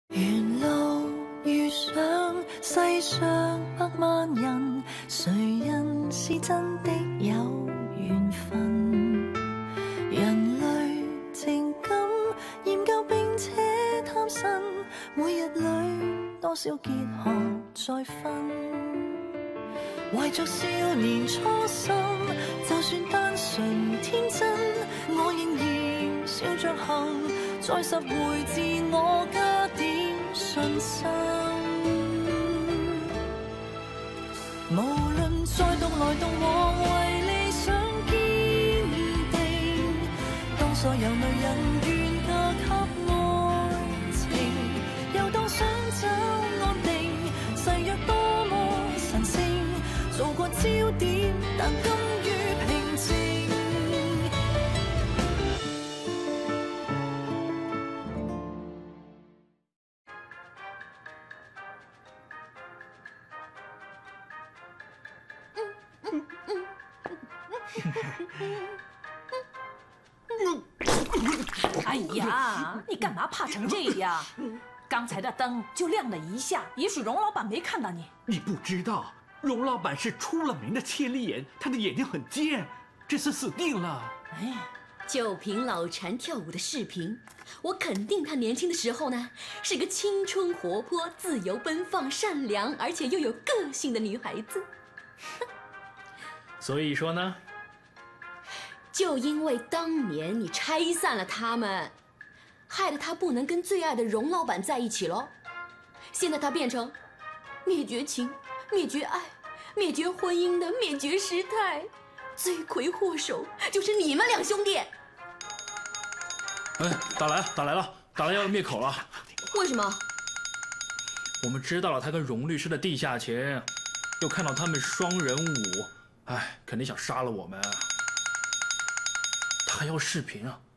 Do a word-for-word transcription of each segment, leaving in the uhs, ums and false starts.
沿路遇上世上百万人，谁人是真的有缘分？人类情感研究并且贪新，每日里多少结合再分。怀着少年初心，就算单纯天真，我仍然笑着行，再拾回自我加点信心。无论再独来独往，为理想坚定，当所有女人愿嫁给爱情，又当想找安定，誓约多么神圣，做过焦点，但甘于平静。 哎呀，你干嘛怕成这样？刚才的灯就亮了一下，也许荣老板没看到你。 你不知道，荣老板是出了名的千里眼，他的眼睛很尖，这次死定了。 哎， 就凭老禅跳舞的视频，我肯定她年轻的时候呢，是个青春活泼、自由奔放、善良，而且又有个性的女孩子。 所以说呢？ 就因为当年你拆散了他们，害得他不能跟最爱的荣老板在一起喽。现在他变成灭绝情、灭绝爱、灭绝婚姻的灭绝师太，罪魁祸首就是你们两兄弟。 哎，打来打来了，打来要灭口了。 为什么？ 我们知道了他跟荣律师的地下情，又看到他们双人舞，哎，肯定想杀了我们。他还要视频啊！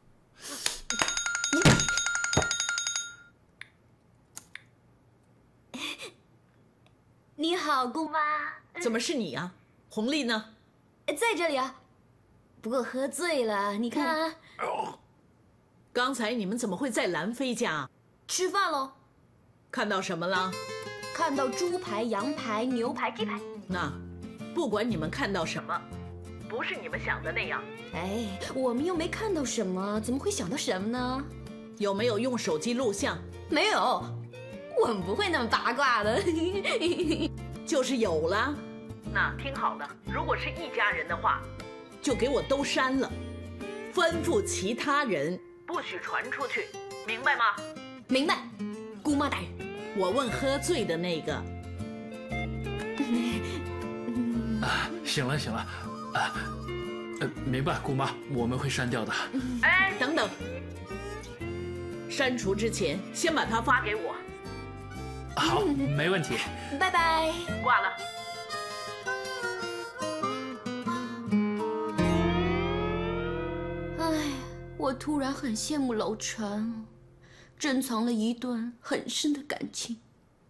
你好，姑妈。 怎么是你啊？红丽呢？ 在这里啊，不过喝醉了。你看啊， 嗯、刚才你们怎么会在兰妃家吃饭喽？ 看到什么了？ 看到猪排、羊排、牛排、鸡排。 那不管你们看到什么，不是你们想的那样。 哎，我们又没看到什么，怎么会想到什么呢？ 有没有用手机录像？ 没有，我们不会那么八卦的。 就是有了。那听好了，如果是一家人的话，就给我都删了，吩咐其他人不许传出去，明白吗？ 明白，姑妈大人。 我问喝醉的那个。 啊，行了行了，啊，呃，明白，姑妈，我们会删掉的。 哎，等等，删除之前先把它发给我。 好，没问题。 拜拜。 挂了。 哎，我突然很羡慕老陈，珍藏了一段很深的感情。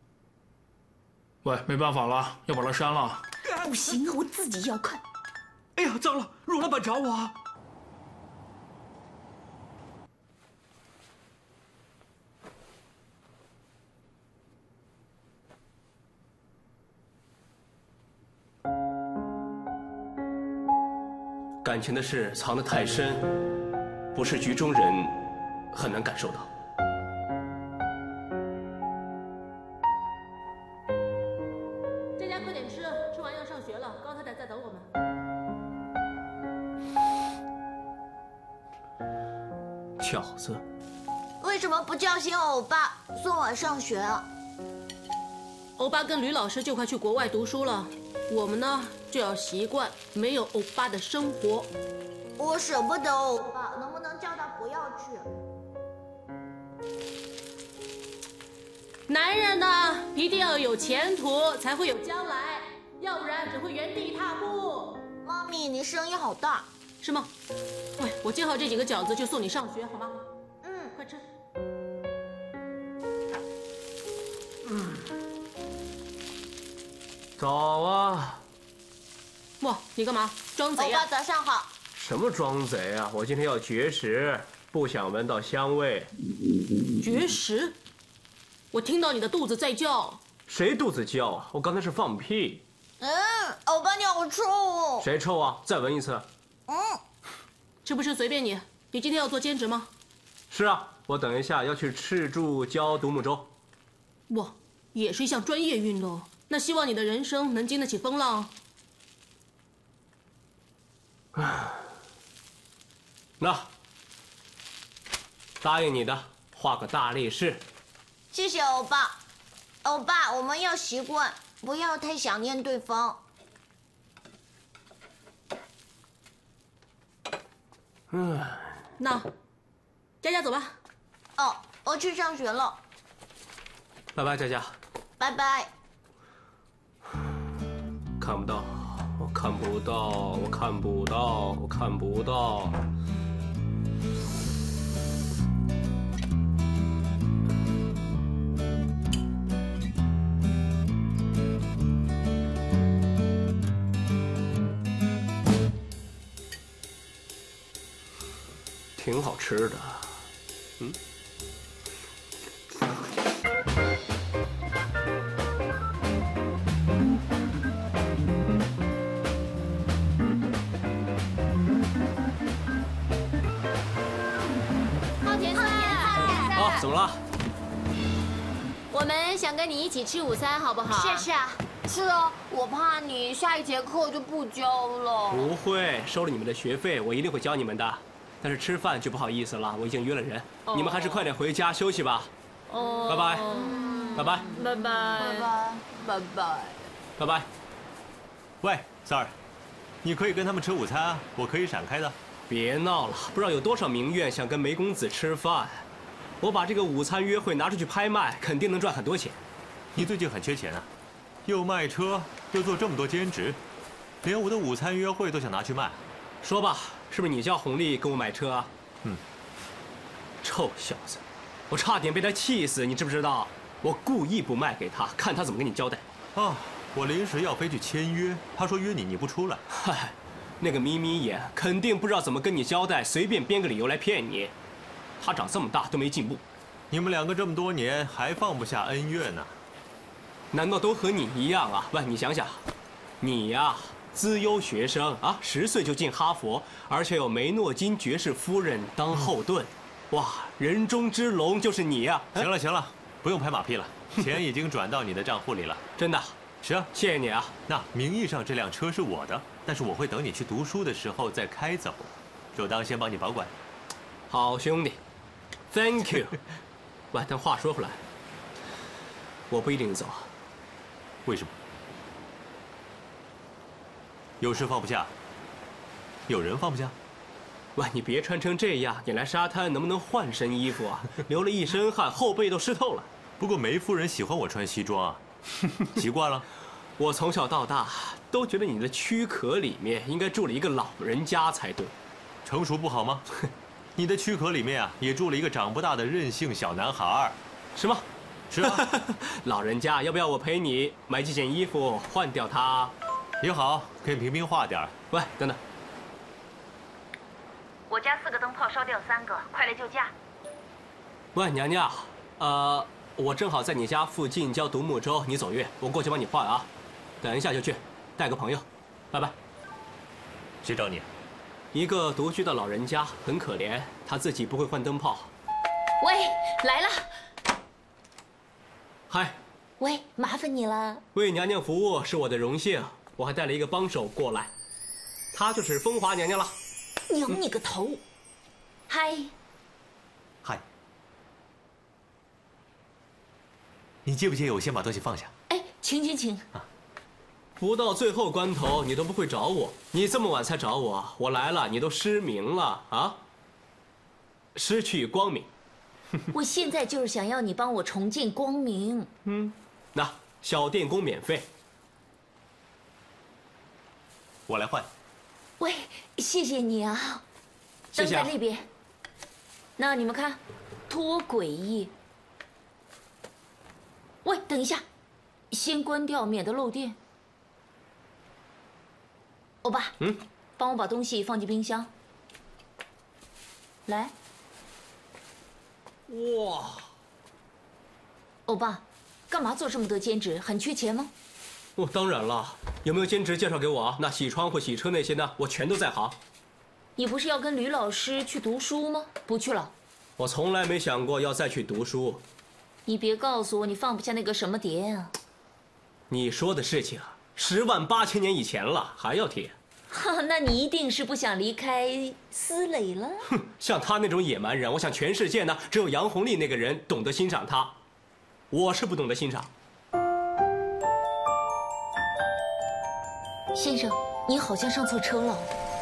喂，没办法了，要把它删了。 不行啊，我自己要看。 哎呀，糟了，荣老板找我啊！ 感情的事藏得太深，不是局中人很难感受到。 在家快点吃，吃完要上学了。高太太在等我们。 饺子， 为什么不叫醒欧巴送我上学啊？ 欧巴跟吕老师就快去国外读书了，我们呢就要习惯没有欧巴的生活。 我舍不得欧巴，能不能叫他不要去？ 男人呢一定要有前途，才会有将来，要不然只会原地踏步。 妈咪，你声音好大。 是吗？喂，我煎好这几个饺子就送你上学，好吗？ 嗯， 快吃。 嗯，早啊。 哇，你干嘛？装贼呀？ 欧巴早上好。 什么装贼啊？我今天要绝食，不想闻到香味。 绝食？ 我听到你的肚子在叫。 谁肚子叫啊？我刚才是放屁。 嗯，欧巴你好臭哦。 谁臭啊？再闻一次。 嗯， 吃不吃随便你。你今天要做兼职吗？ 是啊，我等一下要去赤柱教独木舟。 哇，也是一项专业运动。那希望你的人生能经得起风浪。 那答应你的，画个大力士。 谢谢欧巴。欧巴，我们要习惯，不要太想念对方。 嗯， 那佳佳走吧。 哦，我去上学了。 拜拜，佳佳。 拜拜。 看不到，我看不到，我看不到，我看不到。挺好吃的，嗯。怎么了？ 我们想跟你一起吃午餐，好不好？ 是是啊，是啊，我怕你下一节课就不教了。 不会，收了你们的学费，我一定会教你们的。但是吃饭就不好意思了，我已经约了人，哦、你们还是快点回家休息吧。哦，拜拜，嗯、拜拜， 拜拜， 拜拜， 拜拜， 拜拜。 喂，三儿，你可以跟他们吃午餐啊，我可以闪开的。 别闹了，不知道有多少名媛想跟梅公子吃饭。我把这个午餐约会拿出去拍卖，肯定能赚很多钱。 你最近很缺钱啊，又卖车，又做这么多兼职，连我的午餐约会都想拿去卖。 说吧，是不是你叫红丽跟我买车啊？ 嗯。 臭小子，我差点被他气死，你知不知道？我故意不卖给他，看他怎么跟你交代。 啊，我临时要飞去签约，他说约你，你不出来。 嗨，那个眯眯眼肯定不知道怎么跟你交代，随便编个理由来骗你。他长这么大都没进步， 你们两个这么多年还放不下恩怨呢？ 难道都和你一样啊？喂，你想想，你呀，资优学生啊，十岁就进哈佛，而且有梅诺金爵士夫人当后盾，哇，人中之龙就是你呀！ 行了行了，不用拍马屁了，钱已经转到你的账户里了。 真的？ 是啊， 谢谢你啊。 那名义上这辆车是我的，但是我会等你去读书的时候再开走，就当先帮你保管。 好兄弟。Thank you。喂，但话说回来，我不一定走。 为什么？有事放不下？有人放不下？ 喂，你别穿成这样，你来沙滩能不能换身衣服啊？流了一身汗，后背都湿透了。 不过梅夫人喜欢我穿西装啊，习惯了。 我从小到大都觉得你的躯壳里面应该住了一个老人家才对。 成熟不好吗？你的躯壳里面啊，也住了一个长不大的任性小男孩。 什么？ 是啊。 老人家，要不要我陪你买几件衣服换掉它？ 也好，可以平平化点。 喂，等等。 我家四个灯泡烧掉三个，快来救驾。 喂，娘娘，呃，我正好在你家附近教独木舟，你走运，我过去帮你换啊。等一下就去，带个朋友，拜拜。 谁找你？ 一个独居的老人家，很可怜，他自己不会换灯泡。 喂，来了。 嗨。 喂，麻烦你了。 为娘娘服务是我的荣幸，我还带了一个帮手过来，她就是风华娘娘了。 扭你个头！ 嗨。 嗨。你介不介意我先把东西放下？ 哎，请请请。 啊。不到最后关头，你都不会找我。你这么晚才找我，我来了，你都失明了啊！失去光明。 我现在就是想要你帮我重见光明。 嗯，那小电工免费， 我来换。 喂，谢谢你啊。 谢谢啊。 灯在那边。那你们看，多诡异。喂，等一下，先关掉，免得漏电。欧巴， 嗯， 帮我把东西放进冰箱。来。 哇， 欧巴，干嘛做这么多兼职？很缺钱吗？ 哦，当然了，有没有兼职介绍给我啊？那洗窗户、洗车那些呢，我全都在行。 你不是要跟吕老师去读书吗？不去了。 我从来没想过要再去读书。 你别告诉我你放不下那个什么蝶啊！ 你说的事情啊，十万八千年以前了，还要提？ 哈，那你一定是不想离开思蕾了。 哼，像他那种野蛮人，我想全世界呢，只有杨红丽那个人懂得欣赏他，我是不懂得欣赏。 先生，你好像上错车了。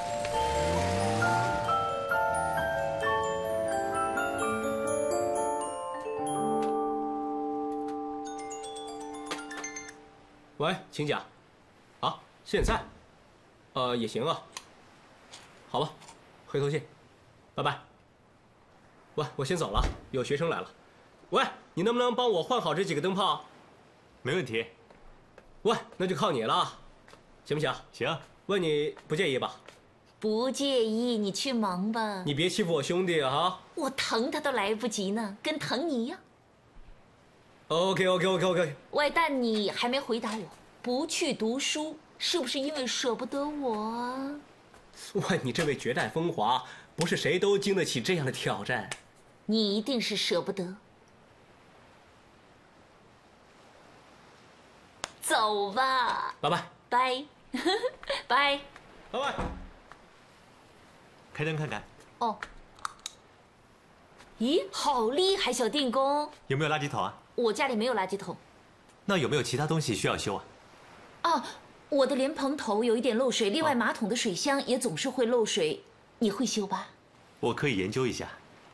喂，请讲。啊，现在？呃，也行啊。好吧，回头见，拜拜。喂，我先走了，有学生来了。喂，你能不能帮我换好这几个灯泡？ 没问题。 喂，那就靠你了，行不行？ 行。 问你不介意吧？ 不介意，你去忙吧。 你别欺负我兄弟啊！ 我疼他都来不及呢，跟疼你一样。 OK OK OK OK。 喂，但你还没回答我，不去读书是不是因为舍不得我啊？ 喂，你这位绝代风华，不是谁都经得起这样的挑战。 你一定是舍不得。走吧。 拜拜。 拜。拜。 拜拜。 开灯看看。 哦。咦，好厉害，小电工！ 有没有垃圾桶啊？ 我家里没有垃圾桶。 那有没有其他东西需要修啊？ 啊，我的莲蓬头有一点漏水，另外马桶的水箱也总是会漏水，你会修吧？ 我可以研究一下。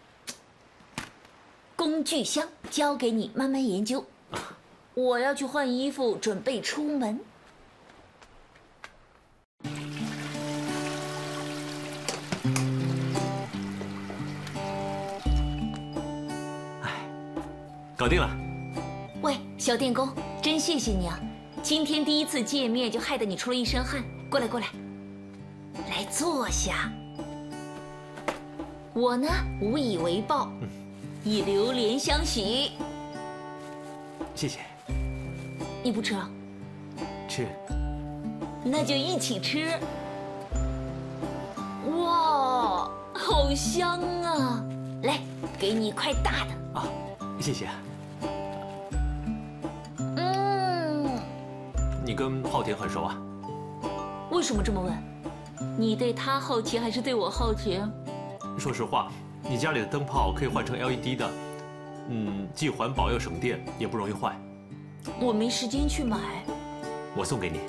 工具箱交给你慢慢研究。我要去换衣服，准备出门。 搞定了。 喂，小电工，真谢谢你啊！今天第一次见面就害得你出了一身汗。过来，过来，来坐下。我呢，无以为报，嗯、以榴莲相许。 谢谢。 你不吃啊？ 吃。 那就一起吃。哇，好香啊！来，给你一块大的。 啊，谢谢。你跟浩田很熟啊？ 为什么这么问？你对他好奇还是对我好奇？ 说实话，你家里的灯泡可以换成 L E D 的，嗯，既环保又省电，也不容易坏。 我没时间去买。 我送给你。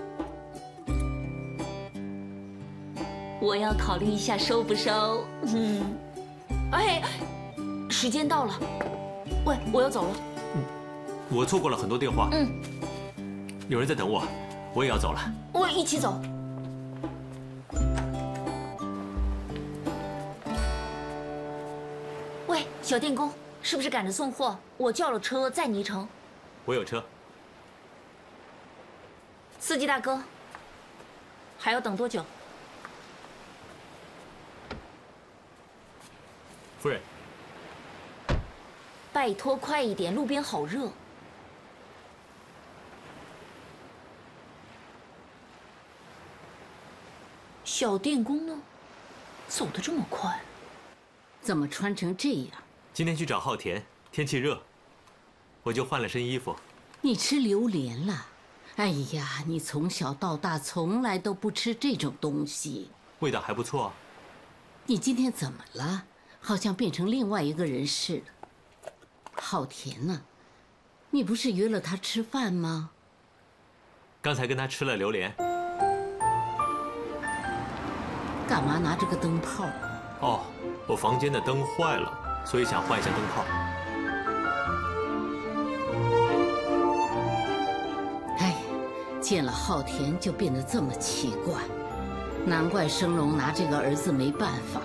我要考虑一下收不收。嗯。哎，时间到了。喂，我要走了。 嗯，我错过了很多电话。 嗯。 有人在等我，我也要走了。 我一起走。喂，小电工，是不是赶着送货？我叫了车载你一程。 我有车。 司机大哥，还要等多久？ 夫人， 拜托快一点，路边好热。小电工呢？走得这么快？ 怎么穿成这样？ 今天去找浩田，天气热，我就换了身衣服。 你吃榴莲了？哎呀，你从小到大从来都不吃这种东西。 味道还不错。 你今天怎么了？好像变成另外一个人似的。浩田呢？你不是约了他吃饭吗？ 刚才跟他吃了榴莲。 干嘛拿这个灯泡？ 哦，我房间的灯坏了，所以想换一下灯泡。 哎，见了浩田就变得这么奇怪，难怪生龙拿这个儿子没办法。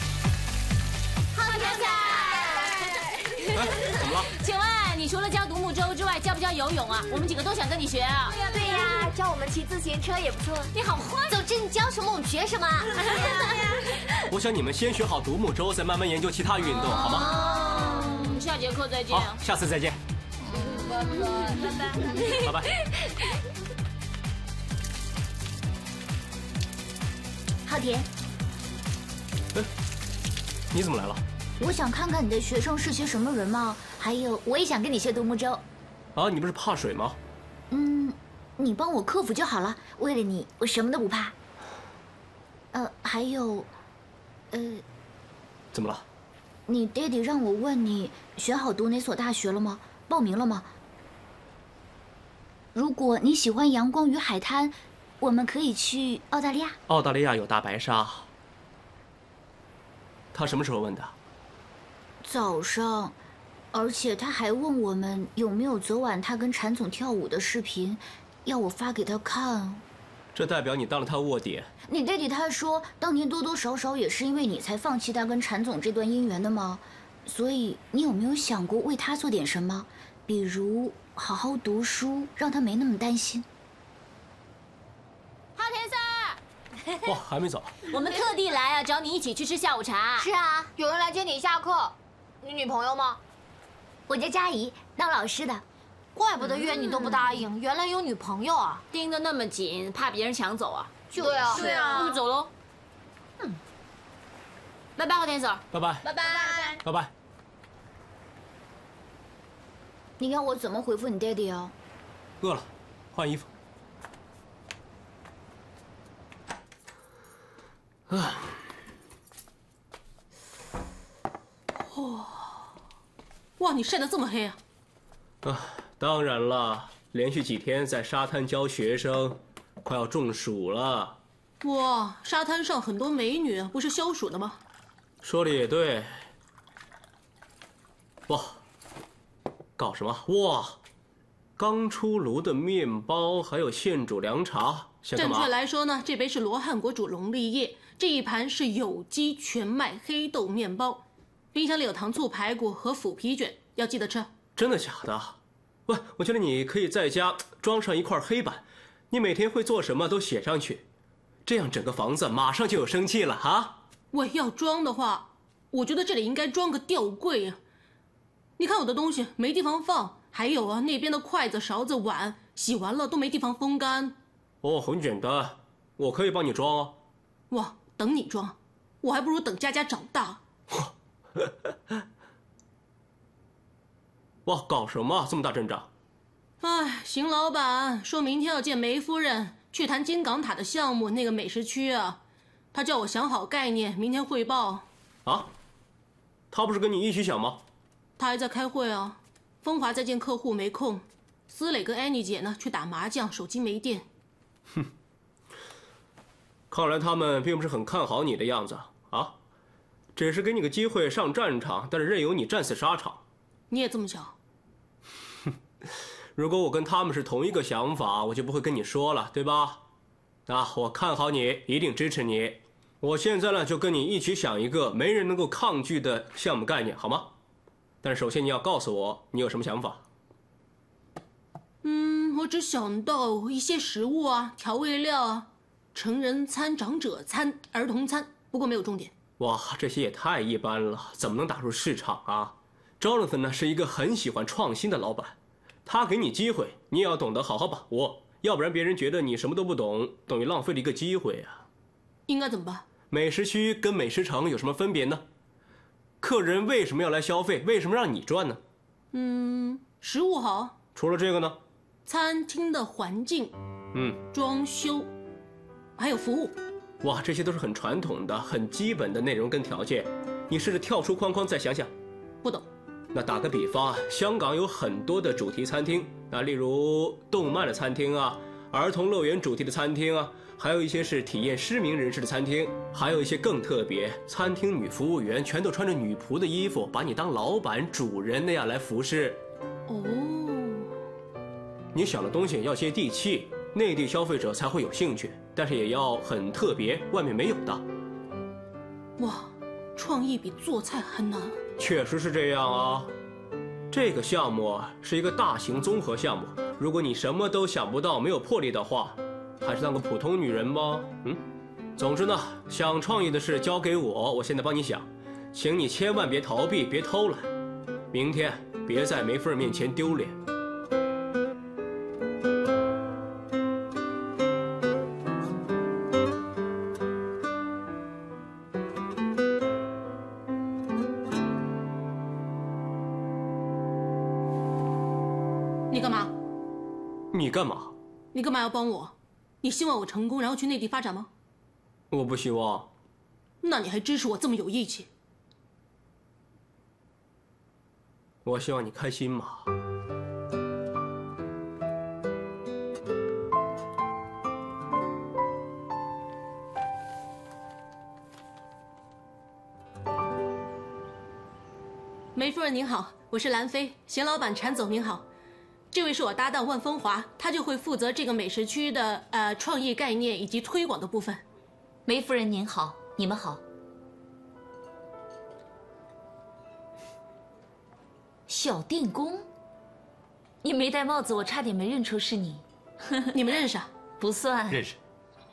请问你除了教独木木舟之外，教不教游泳啊？我们几个都想跟你学啊。 对呀对呀，教我们骑自行车也不错。 你好坏， 总之你教什么我们学什么。 我想你们先学好独木舟，再慢慢研究其他运动，好吗？ 嗯，下节课再见。 好，下次再见。 拜拜拜拜。 浩田， 哎，你怎么来了？ 我想看看你的学生是些什么人嘛，还有我也想跟你学独木舟。 啊，你不是怕水吗？ 嗯，你帮我克服就好了。为了你，我什么都不怕。呃，还有，呃， 怎么了？ 你爹地让我问你选好读哪所大学了吗？报名了吗？如果你喜欢阳光与海滩，我们可以去澳大利亚。 澳大利亚有大白鲨。他什么时候问的？ 早上，而且他还问我们有没有昨晚他跟禅总跳舞的视频，要我发给他看。 这代表你当了他卧底。 你爹地他说，当年多多少少也是因为你才放弃他跟禅总这段姻缘的吗？所以你有没有想过为他做点什么？比如好好读书，让他没那么担心。 浩田 Sir， 哇，还没走。 我们特地来啊，找你一起去吃下午茶。 是啊，有人来接你下课。你女朋友吗？我叫佳怡，当老师的。怪不得约你都不答应，原来有女朋友啊！ 盯得那么紧，怕别人抢走啊？ 对啊， 对啊，那就走喽。嗯，拜拜，浩田 Sir。 拜拜。 拜拜。 拜拜。 你要我怎么回复你爹地啊？ 饿了，换衣服。啊。 哇，哇，你晒得这么黑啊！ 啊，当然了，连续几天在沙滩教学生，快要中暑了。 哇，沙滩上很多美女，不是消暑的吗？ 说的也对。哇，搞什么？哇，刚出炉的面包，还有现煮凉茶，想干嘛？ 正确来说呢，这杯是罗汉果煮龙利叶，这一盘是有机全麦黑豆面包，冰箱里有糖醋排骨和腐皮卷，要记得吃。 真的假的？喂，我觉得你可以在家装上一块黑板，你每天会做什么都写上去，这样整个房子马上就有生气了哈。 喂，要装的话，我觉得这里应该装个吊柜啊。你看我的东西没地方放，还有啊，那边的筷子、勺子、碗洗完了都没地方风干。 哦，很简单，我可以帮你装哦。 哇，等你装，我还不如等佳佳长大。 哇，搞什么？这么大阵仗！ 哎，邢老板说明天要见梅夫人，去谈金港塔的项目，那个美食区啊。他叫我想好概念，明天汇报。 啊？他不是跟你一起想吗？ 他还在开会啊。风华在见客户没空，思磊跟安妮姐呢去打麻将，手机没电。 哼，看来他们并不是很看好你的样子啊，只是给你个机会上战场，但是任由你战死沙场。 你也这么想？ 如果我跟他们是同一个想法，我就不会跟你说了，对吧？啊，我看好你，一定支持你。我现在呢，就跟你一起想一个没人能够抗拒的项目概念，好吗？但是首先你要告诉我你有什么想法。 嗯，我只想到一些食物啊，调味料啊，成人餐、长者餐、儿童餐，不过没有重点。 哇，这些也太一般了，怎么能打入市场啊？Jonathan 呢是一个很喜欢创新的老板，他给你机会，你也要懂得好好把握，要不然别人觉得你什么都不懂，等于浪费了一个机会啊。 应该怎么办？ 美食区跟美食城有什么分别呢？客人为什么要来消费？为什么让你赚呢？ 嗯，食物好。 除了这个呢？ 餐厅的环境， 嗯， 装修，还有服务。 哇，这些都是很传统的、很基本的内容跟条件。你试着跳出框框，再想想。 不懂。 那打个比方啊，香港有很多的主题餐厅，那例如动漫的餐厅啊，儿童乐园主题的餐厅啊，还有一些是体验失明人士的餐厅，还有一些更特别，餐厅女服务员全都穿着女仆的衣服，把你当老板、主人那样来服侍。 哦， 你想的东西要接地气，内地消费者才会有兴趣，但是也要很特别，外面没有的。 哇，创意比做菜还难。 确实是这样啊。 这个项目是一个大型综合项目，如果你什么都想不到，没有魄力的话，还是当个普通女人吧。嗯，总之呢，想创意的事交给我，我现在帮你想，请你千万别逃避，别偷懒，明天别在梅夫人面前丢脸。 你干嘛？ 你干嘛？ 你干嘛要帮我？你希望我成功，然后去内地发展吗？ 我不希望。 那你还支持我这么有义气？ 我希望你开心嘛。 梅夫人您好，我是兰妃，邢老板禅总您好。这位是我搭档万风华，他就会负责这个美食区的呃创意概念以及推广的部分。 梅夫人您好，你们好。小电工，你没戴帽子，我差点没认出是你。 你们认识啊？ 不算认识。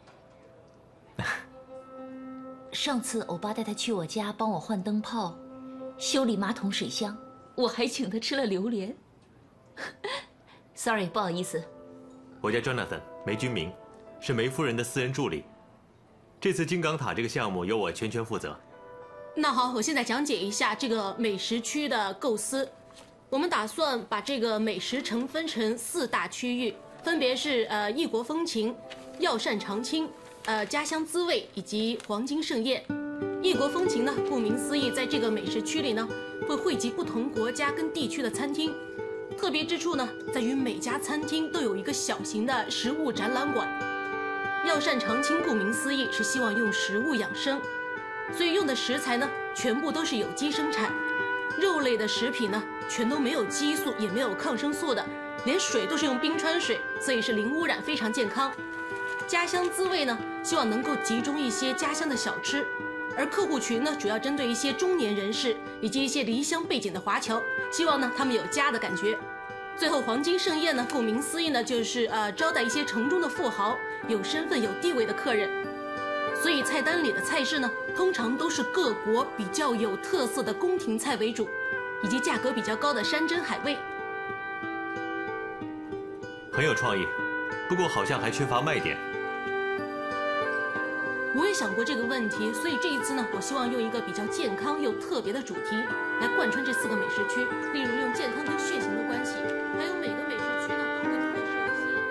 上次欧巴带他去我家帮我换灯泡、修理马桶水箱，我还请他吃了榴莲。Sorry， 不好意思。 我叫 Jonathan， 梅君明，是梅夫人的私人助理。这次金刚塔这个项目由我全权负责。 那好，我现在讲解一下这个美食区的构思。我们打算把这个美食城分成四大区域，分别是呃异国风情、药膳常青、呃家乡滋味以及黄金盛宴。异国风情呢，顾名思义，在这个美食区里呢，会汇集不同国家跟地区的餐厅。特别之处呢，在于每家餐厅都有一个小型的食物展览馆。药膳常青顾名思义是希望用食物养生，所以用的食材呢全部都是有机生产，肉类的食品呢全都没有激素也没有抗生素的，连水都是用冰川水，所以是零污染，非常健康。家乡滋味呢，希望能够集中一些家乡的小吃，而客户群呢主要针对一些中年人士以及一些离乡背井的华侨，希望呢他们有家的感觉。最后黄金盛宴呢，顾名思义呢，就是呃招待一些城中的富豪、有身份有地位的客人，所以菜单里的菜式呢，通常都是各国比较有特色的宫廷菜为主，以及价格比较高的山珍海味。 很有创意，不过好像还缺乏卖点。 我也想过这个问题，所以这一次呢，我希望用一个比较健康又特别的主题来贯穿这四个美食区，例如用健康跟血型的关系，还有每个美食区呢都会特设一些。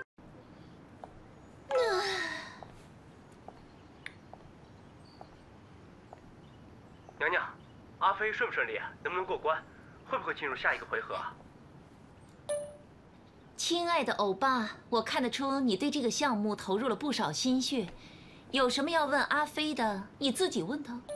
娘娘，阿飞顺不顺利啊？能不能过关？会不会进入下一个回合啊？ 亲爱的欧巴，我看得出你对这个项目投入了不少心血。有什么要问阿飞的，你自己问他。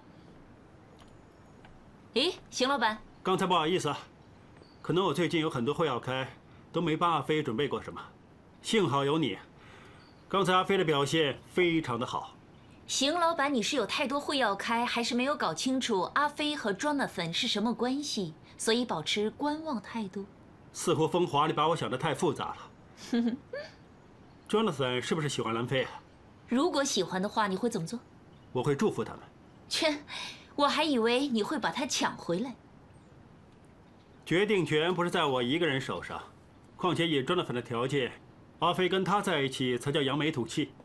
诶，邢老板， 刚才不好意思啊，可能我最近有很多会要开，都没帮阿飞准备过什么。幸好有你，刚才阿飞的表现非常的好。 邢老板，你是有太多会要开，还是没有搞清楚阿飞和 Jonathan 是什么关系，所以保持观望态度？ 似乎风华，你把我想得太复杂了。Jonathan 是不是喜欢兰妃啊？ 如果喜欢的话，你会怎么做？ 我会祝福他们。 切，我还以为你会把他抢回来。 决定权不是在我一个人手上，况且以 Jonathan 的条件，阿飞跟他在一起才叫扬眉吐气。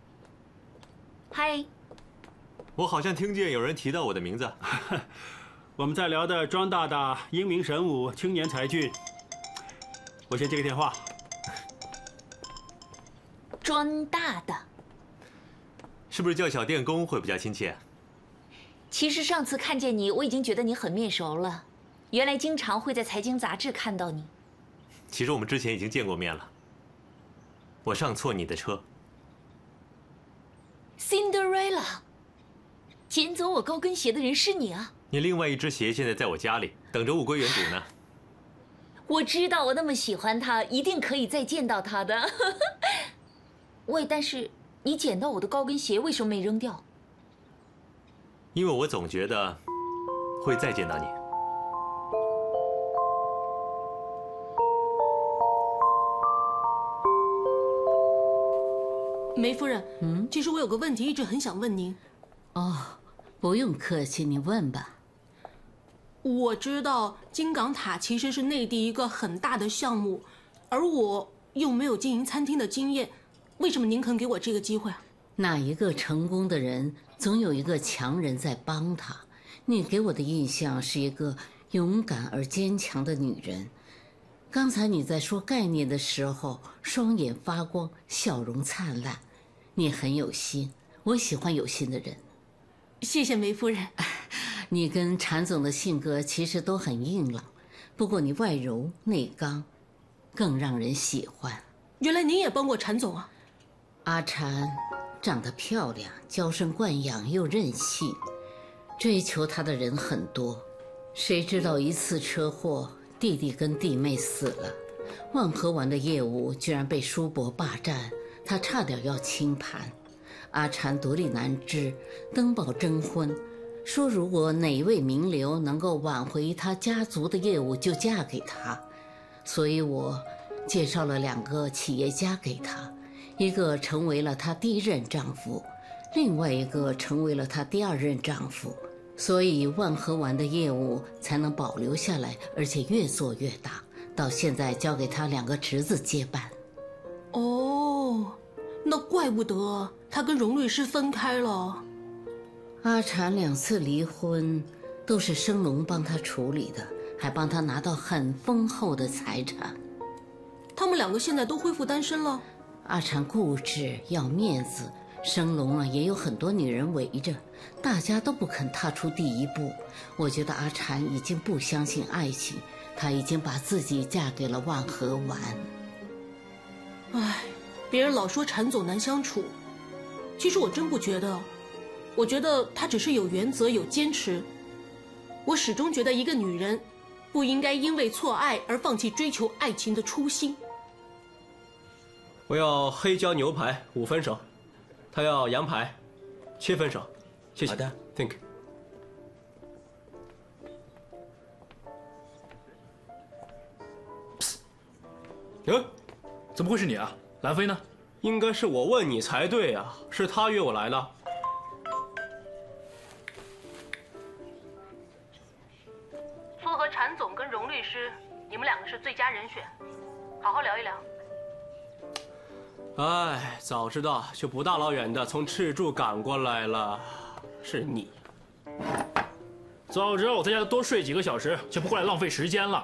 嗨， 我好像听见有人提到我的名字。 我们在聊的庄大大英明神武，青年才俊。我先接个电话。 庄大大。 是不是叫小电工会比较亲切？ 其实上次看见你，我已经觉得你很面熟了。原来经常会在财经杂志看到你。 其实我们之前已经见过面了。我上错你的车。 Cinderella， 捡走我高跟鞋的人是你啊！ 你另外一只鞋现在在我家里，等着物归原主呢。 我知道，我那么喜欢它，一定可以再见到它的。喂，但是。你捡到我的高跟鞋，为什么没扔掉？ 因为我总觉得会再见到你。 梅夫人，嗯，其实我有个问题一直很想问您。 哦，不用客气，你问吧。 我知道金港塔其实是内地一个很大的项目，而我又没有经营餐厅的经验，为什么您肯给我这个机会啊？ 哪一个成功的人，总有一个强人在帮他。你给我的印象是一个勇敢而坚强的女人。刚才你在说概念的时候，双眼发光，笑容灿烂，你很有心，我喜欢有心的人。 谢谢梅夫人。 你跟禅总的性格其实都很硬朗，不过你外柔内刚，更让人喜欢。 原来您也帮过禅总啊？ 阿禅长得漂亮，娇生惯养又任性，追求她的人很多。谁知道一次车祸，弟弟跟弟妹死了，万和丸的业务居然被叔伯霸占，他差点要清盘。阿禅独立难支，登报征婚，说如果哪位名流能够挽回他家族的业务，就嫁给他。所以我介绍了两个企业家给他，一个成为了她第一任丈夫，另外一个成为了她第二任丈夫。所以万和丸的业务才能保留下来，而且越做越大，到现在交给他两个侄子接办。 哦，那怪不得他跟荣律师分开了。 阿禅两次离婚都是生龙帮他处理的，还帮他拿到很丰厚的财产。 他们两个现在都恢复单身了。 阿禅固执要面子，生龙啊也有很多女人围着，大家都不肯踏出第一步。我觉得阿禅已经不相信爱情，她已经把自己嫁给了万和丸。 唉，别人老说禅总难相处，其实我真不觉得，我觉得他只是有原则有坚持。我始终觉得一个女人不应该因为错爱而放弃追求爱情的初心。 我要黑椒牛排五分熟，他要羊排七分熟，谢谢。好的 ，Thank you。嗯， 怎么会是你啊？兰妃呢？ 应该是我问你才对啊，是他约我来的。 说和禅总跟荣律师，你们两个是最佳人选，好好聊一聊。 哎，早知道就不大老远的从赤柱赶过来了。是你， 早知道我在家多睡几个小时，就不过来浪费时间了。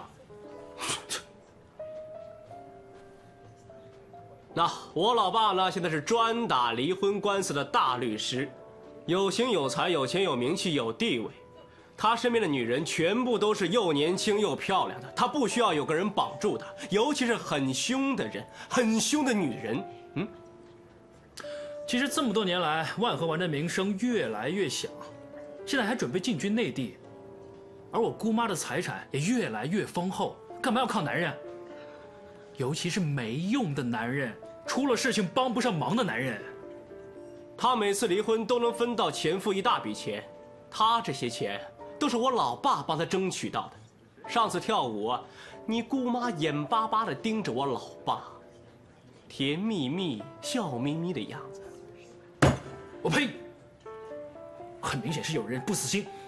那我老爸呢，现在是专打离婚官司的大律师，有型有才，有钱有名气有地位。他身边的女人全部都是又年轻又漂亮的，他不需要有个人绑住他，尤其是很凶的人，很凶的女人。嗯， 其实这么多年来，万和丸的名声越来越响，现在还准备进军内地，而我姑妈的财产也越来越丰厚，干嘛要靠男人？尤其是没用的男人，出了事情帮不上忙的男人。 他每次离婚都能分到前夫一大笔钱，他这些钱都是我老爸帮他争取到的。上次跳舞啊，你姑妈眼巴巴地盯着我老爸，甜蜜蜜、笑眯眯的样子。 我呸！很明显是有人不死心。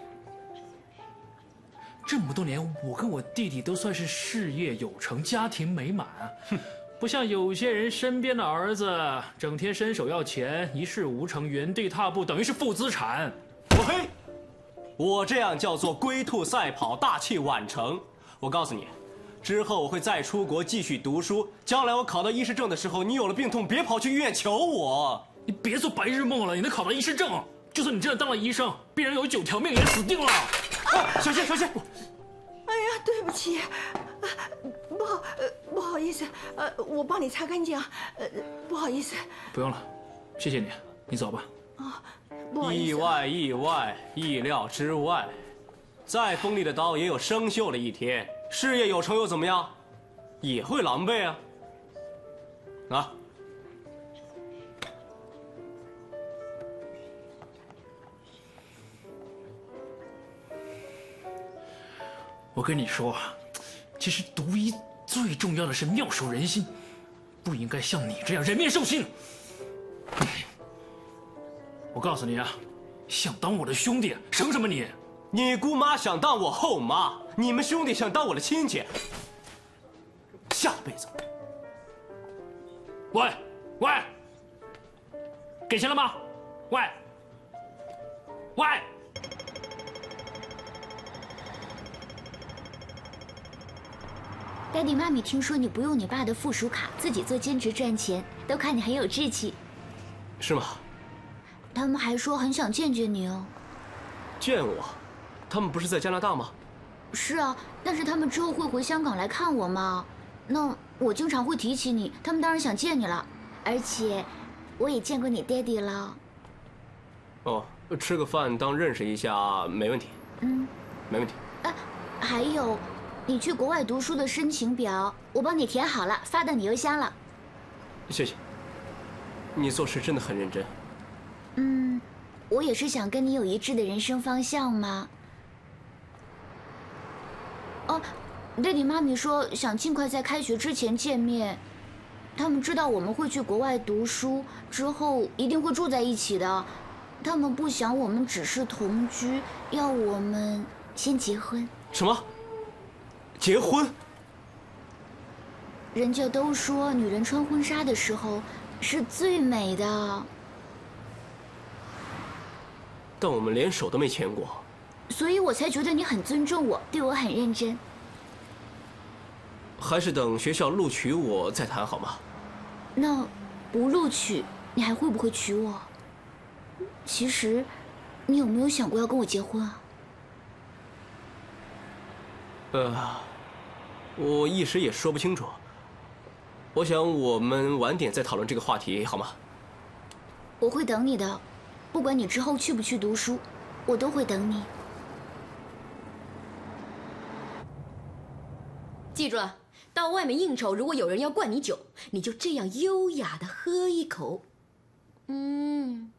这么多年，我跟我弟弟都算是事业有成、家庭美满，不像有些人身边的儿子，整天伸手要钱，一事无成，原地踏步，等于是负资产。 我呸！我这样叫做龟兔赛跑，大器晚成。我告诉你，之后我会再出国继续读书，将来我考到医师证的时候，你有了病痛，别跑去医院求我。 你别做白日梦了，你能考到医师证，就算你真的当了医生，病人有九条命也死定了。 啊！小心，小心！ 哎呀，对不起，不好，呃，不好意思，呃，我帮你擦干净，呃，不好意思。 不用了，谢谢你，你走吧。 啊，不好意思。 意外，意外，意料之外。再锋利的刀也有生锈的一天，事业有成又怎么样？也会狼狈啊。啊。 我跟你说，其实读医最重要的是妙手仁心，不应该像你这样人面兽心。 我告诉你啊，想当我的兄弟，生什么你？ 你姑妈想当我后妈，你们兄弟想当我的亲戚。下辈子。 喂喂，给钱了吗？喂喂。 爹地妈咪听说你不用你爸的附属卡，自己做兼职赚钱，都看你很有志气。 是吗？ 他们还说很想见见你哦。 见我？他们不是在加拿大吗？ 是啊，但是他们之后会回香港来看我嘛。那我经常会提起你，他们当然想见你了。而且，我也见过你爹地了。 哦，吃个饭当认识一下没问题。 嗯， 没问题。 啊，还有。你去国外读书的申请表，我帮你填好了，发到你邮箱了。 谢谢。你做事真的很认真。 嗯，我也是想跟你有一致的人生方向嘛。哦，爹地妈咪说想尽快在开学之前见面，他们知道我们会去国外读书，之后一定会住在一起的。他们不想我们只是同居，要我们先结婚。 什么？结婚？ 人家都说女人穿婚纱的时候是最美的， 但我们连手都没牵过， 所以我才觉得你很尊重我，对我很认真。 还是等学校录取我再谈好吗？ 那不录取，你还会不会娶我？其实，你有没有想过要跟我结婚啊？ 呃。我一时也说不清楚。我想我们晚点再讨论这个话题，好吗？ 我会等你的，不管你之后去不去读书，我都会等你。 记住了，到外面应酬，如果有人要灌你酒，你就这样优雅的喝一口。嗯，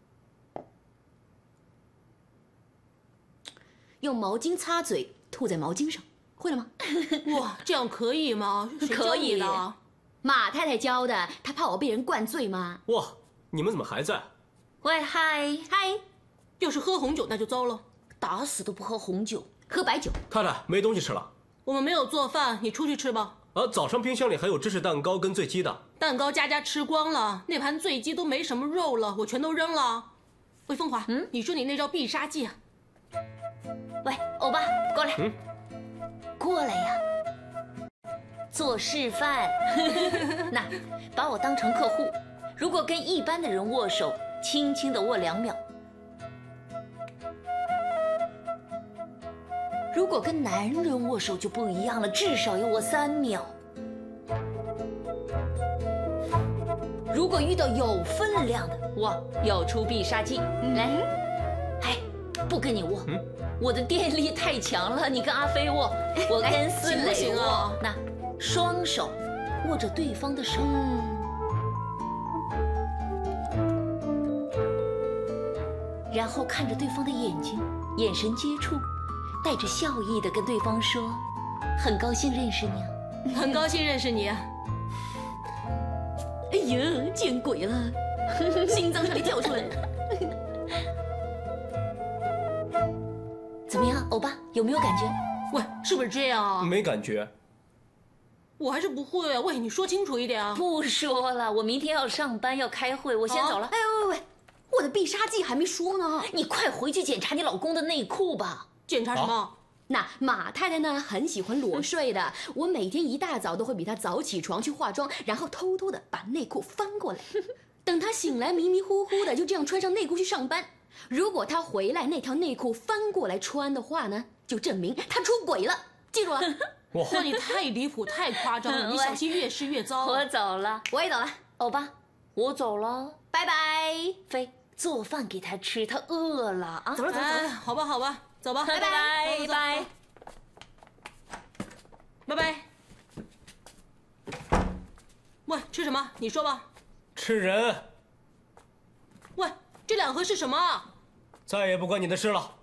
用毛巾擦嘴，吐在毛巾上。会了吗？ 哇，这样可以吗？谁教你的？ 马太太教的，她怕我被人灌醉吗？ 哇，你们怎么还在？ 喂，嗨嗨！ 要是喝红酒那就糟了， 打死都不喝红酒， 喝白酒。 太太，没东西吃了。 我们没有做饭，你出去吃吧。 啊，早上冰箱里还有芝士蛋糕跟醉鸡的。 蛋糕佳佳吃光了，那盘醉鸡都没什么肉了，我全都扔了。喂，风华，嗯，你说你那招必杀技啊？ 喂，欧巴，过来。 嗯。 过来呀，做示范。那把我当成客户，如果跟一般的人握手，轻轻的握两秒；如果跟男人握手就不一样了，至少要握三秒。如果遇到有分量的，我要出必杀技。来，哎，不跟你握。嗯，我的电力太强了，你跟阿飞握，我跟思磊握。那双手握着对方的手，然后看着对方的眼睛，眼神接触，带着笑意的跟对方说：“很高兴认识你啊， 很高兴认识你啊。” 哎呀，见鬼了，心脏差点跳出来。 怎么样，欧巴，有没有感觉？ 喂，是不是这样啊？ 没感觉。 我还是不会啊。喂，你说清楚一点啊。 不说了，我明天要上班要开会，我先走了。 哎喂喂喂，我的必杀技还没说呢。 你快回去检查你老公的内裤吧。 检查什么？啊， 那马太太呢，很喜欢裸睡的。我每天一大早都会比她早起床去化妆，然后偷偷的把内裤翻过来，等她醒来迷迷糊糊的，就这样穿上内裤去上班。如果她回来那条内裤翻过来穿的话呢，就证明她出轨了。记住了。 哇，你太离谱，太夸张了！你小心越试越糟。 我走了， 我也走了。 欧巴，我走了， 拜拜。 飞，做饭给他吃，他饿了啊。 走了走了走了， 好吧好吧，走吧， 拜拜拜拜拜拜。喂，吃什么？你说吧。 吃人。 喂，这两盒是什么？ 再也不关你的事了。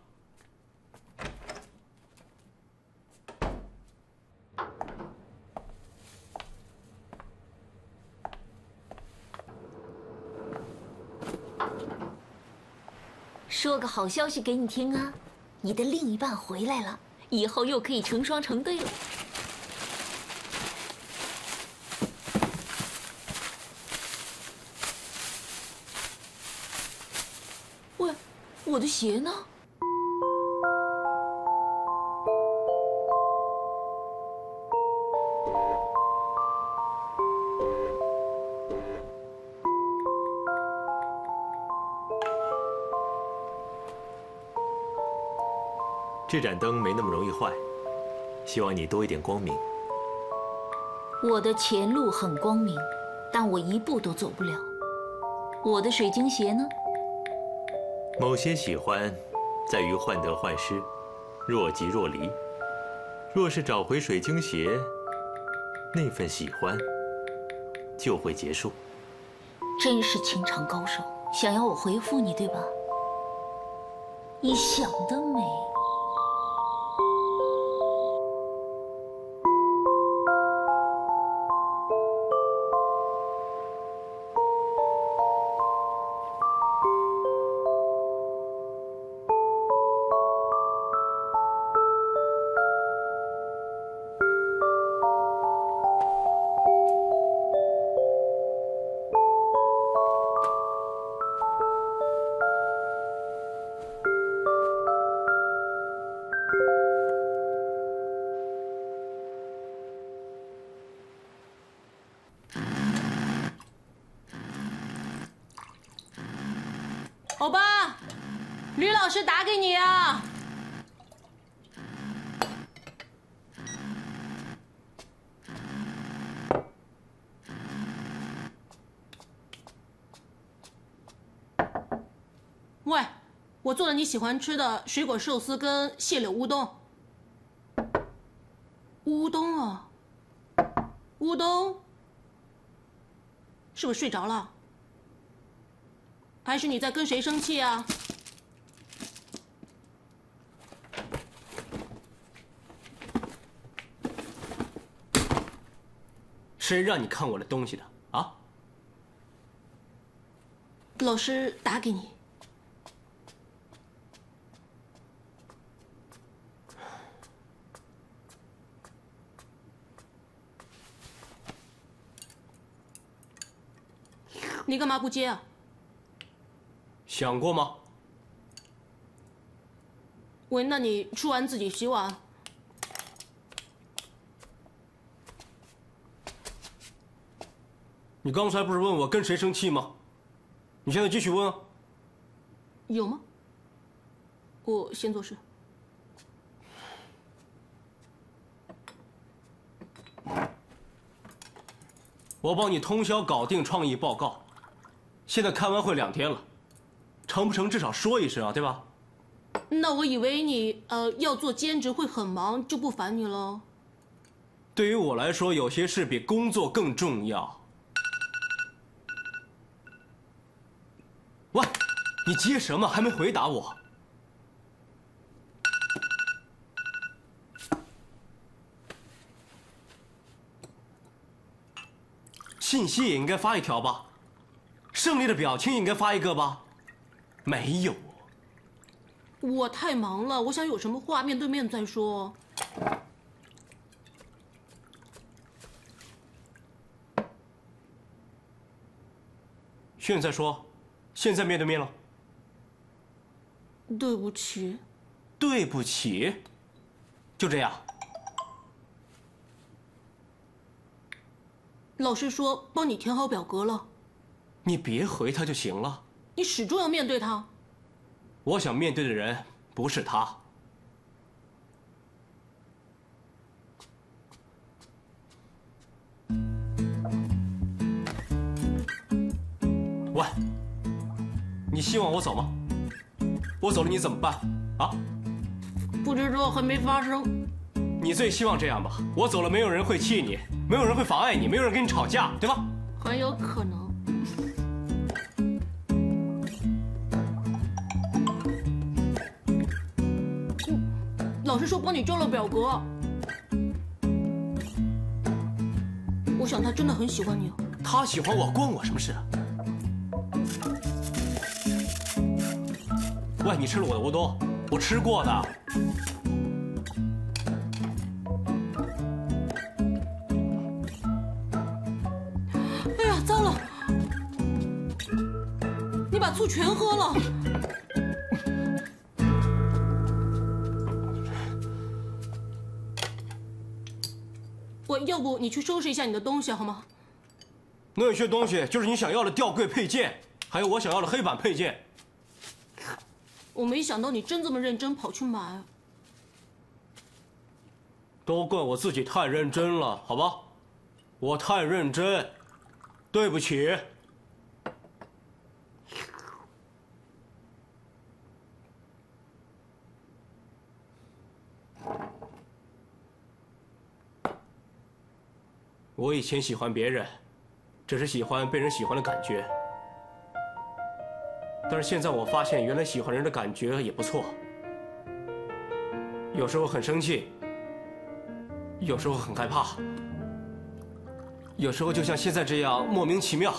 说个好消息给你听啊，你的另一半回来了，以后又可以成双成对了。喂，我的鞋呢？ 这盏灯没那么容易坏，希望你多一点光明。 我的前路很光明，但我一步都走不了。我的水晶鞋呢？ 某些喜欢，在于患得患失，若即若离。若是找回水晶鞋，那份喜欢就会结束。 真是情场高手，想要我回复你，对吧？你想得美。 欧巴，吕老师打给你啊！喂，我做了你喜欢吃的水果寿司跟蟹柳乌冬。乌冬啊，乌冬，是不是睡着了？还是你在跟谁生气啊？ 谁让你看我的东西的啊？ 老师打给你。你干嘛不接啊？ 想过吗？ 喂，那你吃完自己洗碗。 你刚才不是问我跟谁生气吗？你现在继续问啊。 有吗？我先做事。 我帮你通宵搞定创意报告，现在开完会两天了。成不成至少说一声啊，对吧？ 那我以为你呃要做兼职会很忙，就不烦你了。 对于我来说，有些事比工作更重要。喂，你接什么？还没回答我。信息也应该发一条吧？胜利的表情也应该发一个吧？没有， 我太忙了，我想有什么话面对面再说。 现在说，现在面对面了。 对不起。 对不起，就这样。 老师说帮你填好表格了。 你别回他就行了。 你始终要面对他。 我想面对的人不是他。喂，你希望我走吗？我走了你怎么办？啊？ 不知道，还没发生。 你最希望这样吧？我走了，没有人会气你，没有人会妨碍你，没有人跟你吵架，对吧？ 很有可能。老师说帮你交了表格，我想他真的很喜欢你。 他喜欢我，关我什么事啊？ 喂，你吃了我的乌冬，我吃过的。 哎呀，糟了！你把醋全喝了。我要不你去收拾一下你的东西好吗？ 那些东西就是你想要的吊柜配件，还有我想要的黑板配件。 我没想到你真这么认真跑去买。 都怪我自己太认真了，好吧？我太认真，对不起。我以前喜欢别人，只是喜欢被人喜欢的感觉。但是现在我发现，原来喜欢人的感觉也不错。有时候很生气，有时候很害怕，有时候就像现在这样莫名其妙。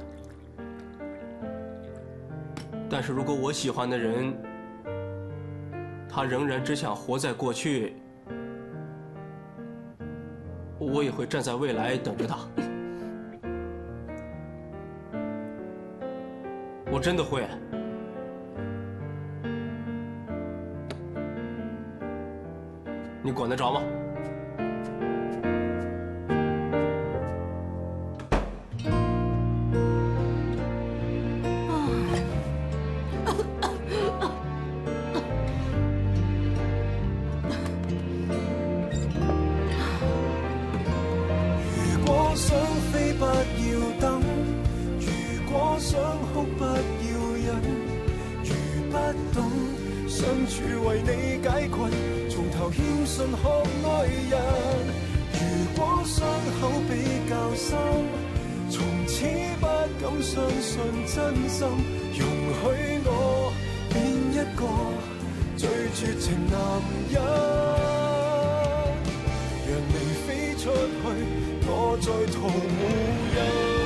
但是如果我喜欢的人，他仍然只想活在过去，我也会站在未来等着他。我真的会。你管得着吗？ 如果想飛不要等，如果想哭不要忍，如不懂相處為你解困，從頭謙遜學愛人。如果傷口比較深，從此不敢相信真心，容許我變一個最絕情男人。讓你飛出去，我在途無人。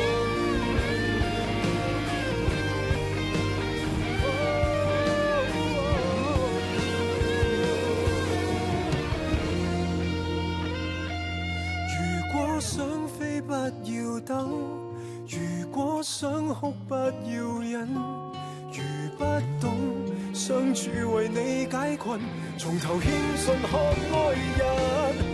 如果想飛不要等，如果想哭不要忍，如不懂相處為你解困，從頭謙遜學愛人。